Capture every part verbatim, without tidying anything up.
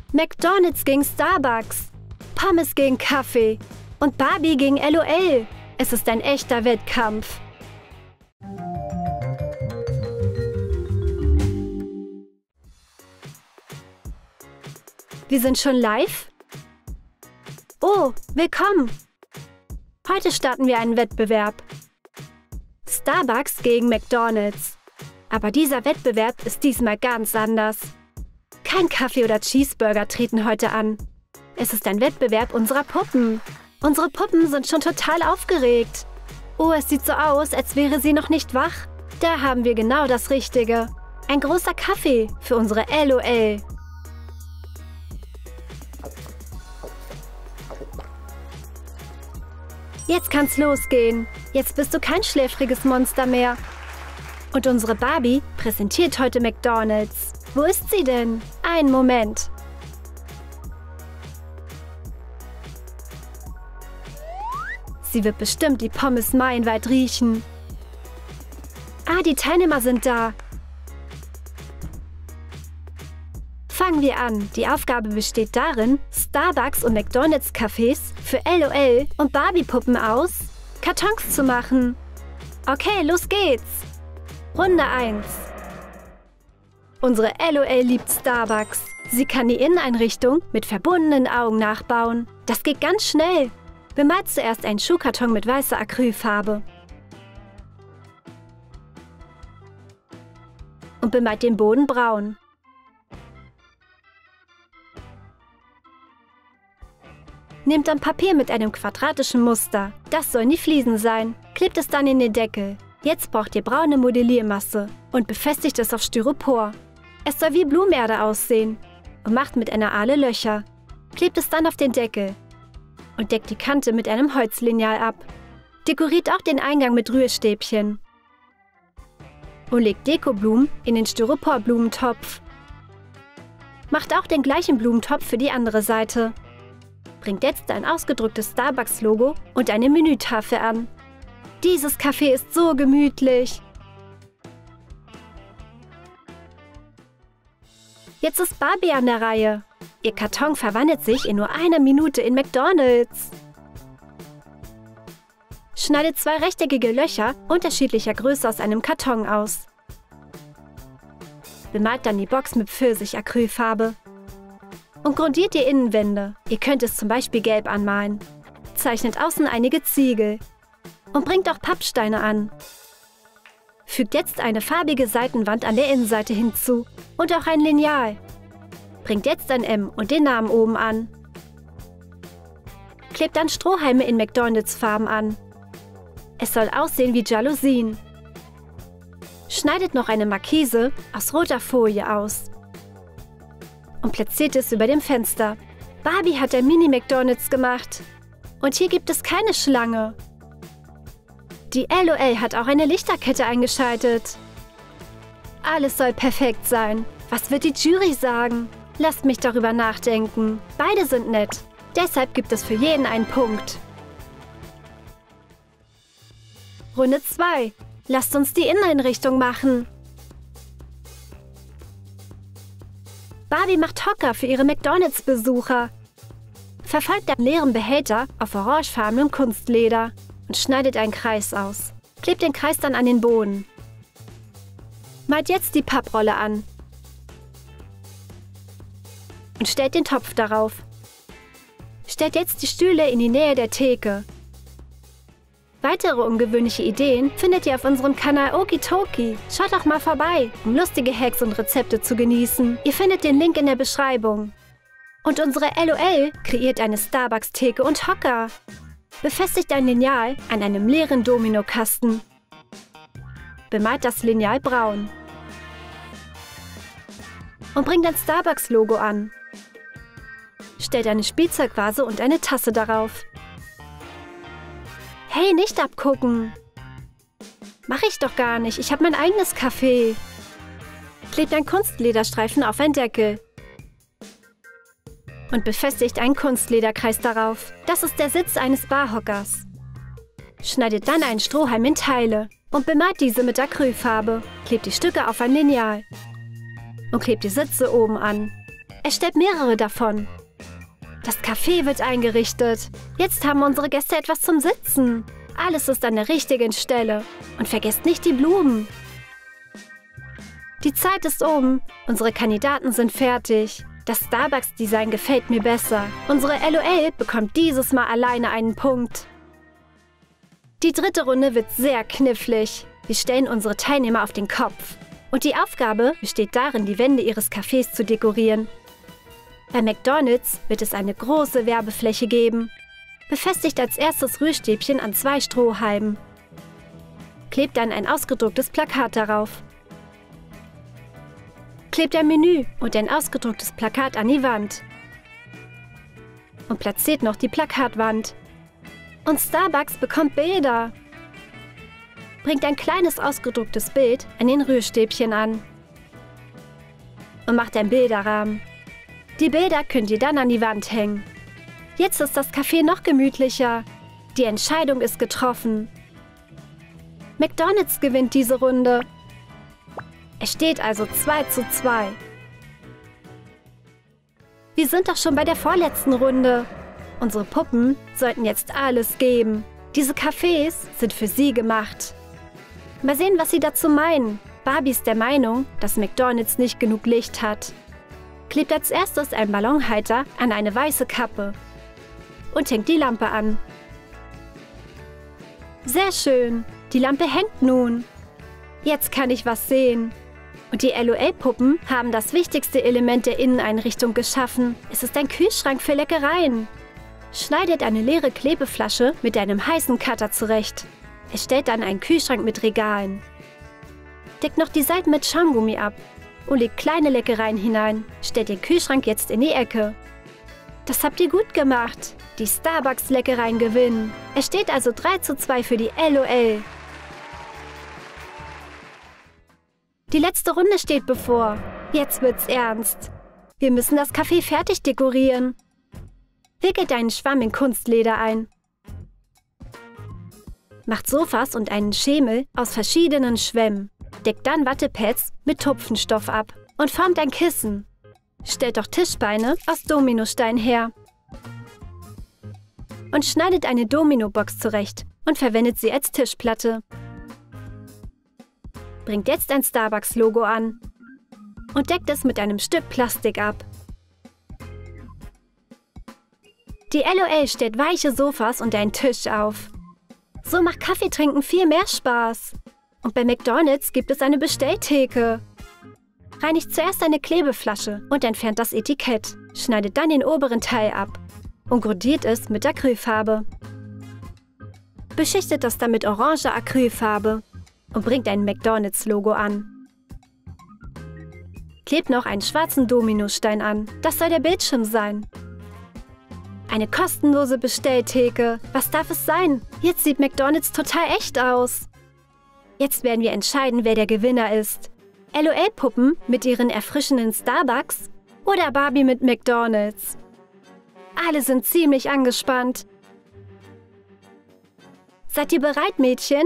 McDonald's gegen Starbucks, Pommes gegen Kaffee und Barbie gegen LOL. Es ist ein echter Wettkampf. Wir sind schon live? Oh, willkommen! Heute starten wir einen Wettbewerb. Starbucks gegen McDonald's. Aber dieser Wettbewerb ist diesmal ganz anders. Kein Kaffee oder Cheeseburger treten heute an. Es ist ein Wettbewerb unserer Puppen. Unsere Puppen sind schon total aufgeregt. Oh, es sieht so aus, als wäre sie noch nicht wach. Da haben wir genau das Richtige. Ein großer Kaffee für unsere LOL. Jetzt kann's losgehen. Jetzt bist du kein schläfriges Monster mehr. Und unsere Barbie präsentiert heute McDonald's. Wo ist sie denn? Einen Moment. Sie wird bestimmt die Pommes meilenweit riechen. Ah, die Teilnehmer sind da. Fangen wir an. Die Aufgabe besteht darin, Starbucks und McDonald's Cafés für LOL und Barbie-Puppen aus Kartons zu machen. Okay, los geht's. Runde eins. Unsere LOL liebt Starbucks. Sie kann die Inneneinrichtung mit verbundenen Augen nachbauen. Das geht ganz schnell. Bemalt zuerst einen Schuhkarton mit weißer Acrylfarbe. Und bemalt den Boden braun. Nehmt dann Papier mit einem quadratischen Muster. Das sollen die Fliesen sein. Klebt es dann in den Deckel. Jetzt braucht ihr braune Modelliermasse und befestigt es auf Styropor. Es soll wie Blumenerde aussehen und macht mit einer Ahle Löcher. Klebt es dann auf den Deckel und deckt die Kante mit einem Holzlineal ab. Dekoriert auch den Eingang mit Rührstäbchen. Und legt Dekoblumen in den Styropor-Blumentopf. Macht auch den gleichen Blumentopf für die andere Seite. Bringt jetzt ein ausgedrucktes Starbucks-Logo und eine Menütafel an. Dieses Café ist so gemütlich. Jetzt ist Barbie an der Reihe. Ihr Karton verwandelt sich in nur einer Minute in McDonald's. Schneidet zwei rechteckige Löcher unterschiedlicher Größe aus einem Karton aus. Bemalt dann die Box mit Pfirsich-Acrylfarbe. Und grundiert die Innenwände. Ihr könnt es zum Beispiel gelb anmalen. Zeichnet außen einige Ziegel. Und bringt auch Pappsteine an. Fügt jetzt eine farbige Seitenwand an der Innenseite hinzu. Und auch ein Lineal. Bringt jetzt ein M und den Namen oben an. Klebt dann Strohhalme in McDonald's-Farben an. Es soll aussehen wie Jalousien. Schneidet noch eine Markise aus roter Folie aus. Und platziert es über dem Fenster. Barbie hat ein Mini-McDonald's gemacht. Und hier gibt es keine Schlange. Die LOL hat auch eine Lichterkette eingeschaltet. Alles soll perfekt sein. Was wird die Jury sagen? Lasst mich darüber nachdenken. Beide sind nett. Deshalb gibt es für jeden einen Punkt. Runde zwei. Lasst uns die Inneneinrichtung machen. Barbie macht Hocker für ihre McDonald's-Besucher. Verfolgt den leeren Behälter auf orangefarbenem Kunstleder und schneidet einen Kreis aus. Klebt den Kreis dann an den Boden. Malt jetzt die Papprolle an. Und stellt den Topf darauf. Stellt jetzt die Stühle in die Nähe der Theke. Weitere ungewöhnliche Ideen findet ihr auf unserem Kanal Okitoki. Schaut doch mal vorbei, um lustige Hacks und Rezepte zu genießen. Ihr findet den Link in der Beschreibung. Und unsere LOL kreiert eine Starbucks-Theke und Hocker. Befestigt ein Lineal an einem leeren Dominokasten. Bemalt das Lineal braun. Und bringt ein Starbucks-Logo an. Stellt eine Spielzeugvase und eine Tasse darauf. Hey, nicht abgucken! Mach ich doch gar nicht, ich habe mein eigenes Café. Klebt ein Kunstlederstreifen auf einen Deckel. Und befestigt einen Kunstlederkreis darauf. Das ist der Sitz eines Barhockers. Schneidet dann einen Strohhalm in Teile und bemalt diese mit Acrylfarbe. Klebt die Stücke auf ein Lineal. Und klebt die Sitze oben an. Er stellt mehrere davon. Das Café wird eingerichtet. Jetzt haben unsere Gäste etwas zum Sitzen. Alles ist an der richtigen Stelle. Und vergesst nicht die Blumen. Die Zeit ist um. Unsere Kandidaten sind fertig. Das Starbucks-Design gefällt mir besser. Unsere L O L bekommt dieses Mal alleine einen Punkt. Die dritte Runde wird sehr knifflig. Wir stellen unsere Teilnehmer auf den Kopf. Und die Aufgabe besteht darin, die Wände ihres Cafés zu dekorieren. Bei McDonald's wird es eine große Werbefläche geben. Befestigt als erstes Rührstäbchen an zwei Strohhalmen. Klebt dann ein ausgedrucktes Plakat darauf. Klebt ein Menü und ein ausgedrucktes Plakat an die Wand. Und platziert noch die Plakatwand. Und Starbucks bekommt Bilder. Bringt ein kleines ausgedrucktes Bild an den Rührstäbchen an. Und macht einen Bilderrahmen. Die Bilder könnt ihr dann an die Wand hängen. Jetzt ist das Café noch gemütlicher. Die Entscheidung ist getroffen. McDonald's gewinnt diese Runde. Es steht also zwei zu zwei. Wir sind doch schon bei der vorletzten Runde. Unsere Puppen sollten jetzt alles geben. Diese Cafés sind für sie gemacht. Mal sehen, was sie dazu meinen. Barbie ist der Meinung, dass McDonald's nicht genug Licht hat. Klebt als erstes ein Ballonhalter an eine weiße Kappe. Und hängt die Lampe an. Sehr schön. Die Lampe hängt nun. Jetzt kann ich was sehen. Und die L O L-Puppen haben das wichtigste Element der Inneneinrichtung geschaffen. Es ist ein Kühlschrank für Leckereien. Schneidet eine leere Klebeflasche mit einem heißen Cutter zurecht. Es stellt dann einen Kühlschrank mit Regalen. Deckt noch die Seiten mit Schaumgummi ab und legt kleine Leckereien hinein. Stellt den Kühlschrank jetzt in die Ecke. Das habt ihr gut gemacht. Die Starbucks-Leckereien gewinnen. Es steht also drei zu zwei für die L O L. Die letzte Runde steht bevor. Jetzt wird's ernst. Wir müssen das Café fertig dekorieren. Wickelt einen Schwamm in Kunstleder ein. Macht Sofas und einen Schemel aus verschiedenen Schwämmen. Deckt dann Wattepads mit Tupfenstoff ab und formt ein Kissen. Stellt auch Tischbeine aus Dominostein her. Und schneidet eine Dominobox zurecht und verwendet sie als Tischplatte. Bringt jetzt ein Starbucks-Logo an und deckt es mit einem Stück Plastik ab. Die L O L stellt weiche Sofas und einen Tisch auf. So macht Kaffeetrinken viel mehr Spaß. Und bei McDonald's gibt es eine Bestelltheke. Reinigt zuerst eine Klebeflasche und entfernt das Etikett. Schneidet dann den oberen Teil ab und grundiert es mit Acrylfarbe. Beschichtet das dann mit oranger Acrylfarbe und bringt ein McDonald's-Logo an. Klebt noch einen schwarzen Dominostein an. Das soll der Bildschirm sein. Eine kostenlose Bestelltheke. Was darf es sein? Jetzt sieht McDonald's total echt aus. Jetzt werden wir entscheiden, wer der Gewinner ist. L O L-Puppen mit ihren erfrischenden Starbucks oder Barbie mit McDonald's. Alle sind ziemlich angespannt. Seid ihr bereit, Mädchen?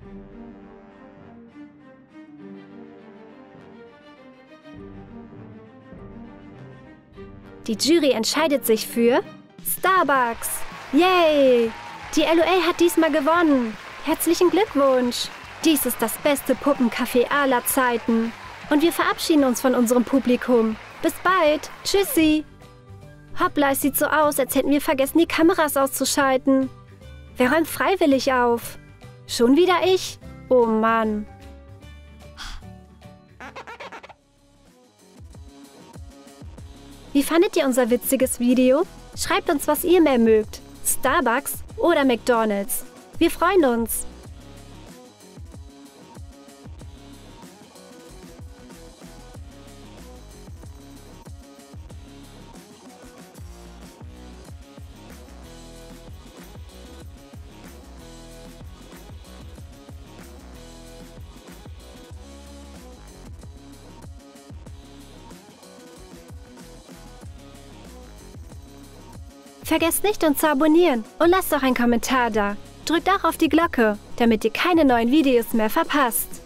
Die Jury entscheidet sich für Starbucks. Yay! Die L O L hat diesmal gewonnen. Herzlichen Glückwunsch! Dies ist das beste Puppencafé aller Zeiten. Und wir verabschieden uns von unserem Publikum. Bis bald. Tschüssi. Hoppla, es sieht so aus, als hätten wir vergessen, die Kameras auszuschalten. Wer räumt freiwillig auf? Schon wieder ich? Oh Mann. Wie fandet ihr unser witziges Video? Schreibt uns, was ihr mehr mögt. Starbucks oder McDonald's. Wir freuen uns. Vergesst nicht, uns zu abonnieren und lasst doch einen Kommentar da. Drückt auch auf die Glocke, damit ihr keine neuen Videos mehr verpasst.